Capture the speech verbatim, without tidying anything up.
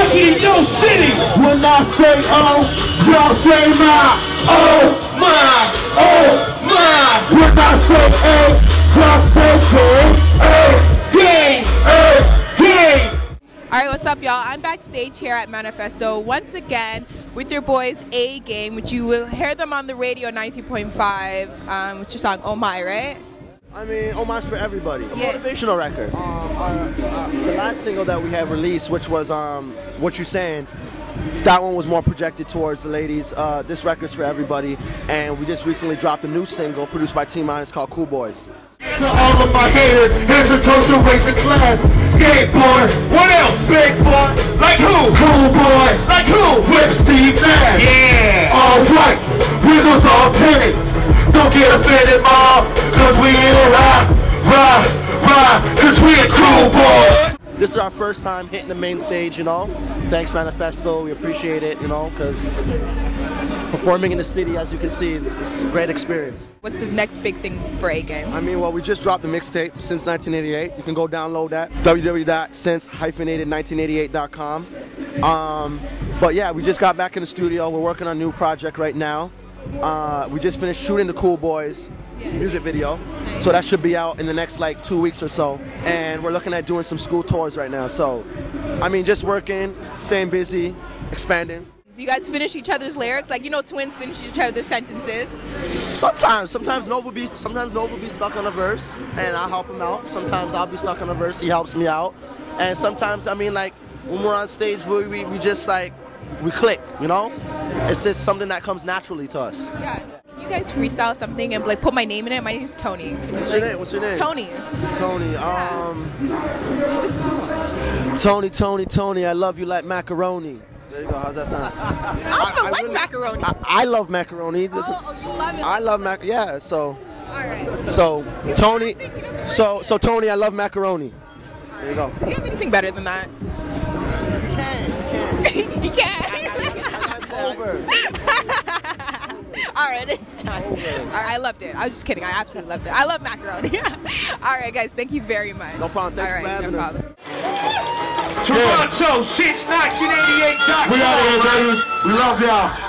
Kentucky in your city. When I say oh, y'all say my. Oh my, oh my. When I say hey, y'all say hey, hey, hey, hey. Alright, what's up y'all? I'm backstage here at Manifesto once again with your boys A Game, which you will hear them on the radio ninety-three point five, um, which is song Oh My, right? I mean, Oh My's for everybody. A Yeah. motivational record. Um, our, uh, the last single that we have released, which was um, What You Saying, that one was more projected towards the ladies. Uh, this record's for everybody, and we just recently dropped a new single produced by T-Minus called Cool Boys. To all of my haters, here's a toast to racing class. Skateboard, what else? Big boy, like who? Cool boy, like who? With Steve Nash. Yeah. Alright, Wiggles all tinted. Don't get offended, mom, cause we in it rah, rah, rah, cause we a cool boy. This is our first time hitting the main stage, you know. Thanks Manifesto, we appreciate it, you know, because performing in the city, as you can see, is, is a great experience. What's the next big thing for A Game? I mean, well, we just dropped the mixtape, Since nineteen eighty-eight. You can go download that, w w w dot since nineteen eighty-eight dot com. Um, but yeah, we just got back in the studio. We're working on a new project right now. Uh, we just finished shooting the Cool Boys music video, so that should be out in the next like two weeks or so. And we're looking at doing some school tours right now. So, I mean, just working, staying busy, expanding. Do you guys finish each other's lyrics? Like, you know, twins finish each other's sentences. Sometimes, sometimes Nova be, sometimes Nova be stuck on a verse, and I help him out. Sometimes I'll be stuck on a verse, he helps me out. And sometimes, I mean, like when we're on stage, we we, we just like we click, you know. It's just something that comes naturally to us. Yeah. Can you guys freestyle something and like put my name in it? My name's Tony. Can What's you, your like, name? What's your name? Tony. Tony. Um. Just Tony, Tony, Tony. I love you like macaroni. There you go. How's that sound? I don't even like really- macaroni. I, I love macaroni. This oh, is- oh, you love it. I love mac. Yeah. So. All right. So Tony. So so Tony, I love macaroni. There you go. Do you have anything better than that? You can. You can. You can't. Over. All right, it's time. All right, I loved it. I was just kidding. I absolutely loved it. I love macaroni. All right, guys, thank you very much. No problem. Thank All you for right, having no us. problem. Toronto, since nineteen eighty-eight. We out here, baby. We love y'all.